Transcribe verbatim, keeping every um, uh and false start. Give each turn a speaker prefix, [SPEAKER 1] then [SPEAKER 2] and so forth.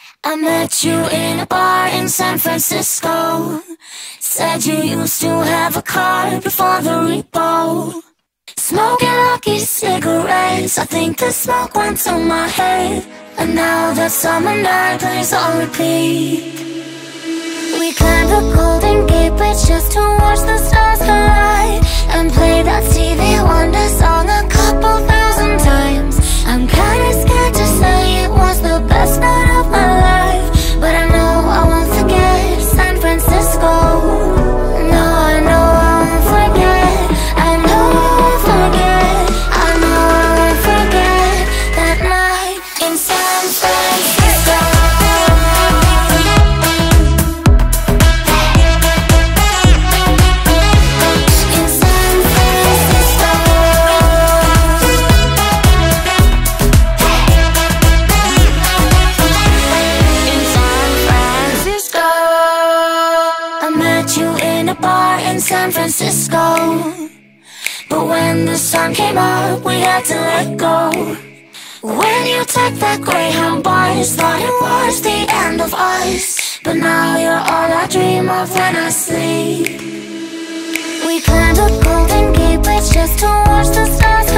[SPEAKER 1] I met you in a bar in San Francisco. Said you used to have a car before the repo. Smoking lucky cigarettes, I think the smoke went to my head. And now that summer night plays on repeat. We climbed the Golden Gate Bridge just to watch the stars collide, and play that Stevie Wonder song a couple thousand times. I'm kinda scared to say it was the best night of my life, but I know I won't forget San Francisco. No, I know I won't forget. I know I won't forget. I know I won't forget that night in San Francisco. San Francisco, but when the sun came up, we had to let go. When you took that Greyhound bus, thought it was the end of us, but now you're all I dream of when I sleep. We climbed the Golden Gate Bridge just to watch the stars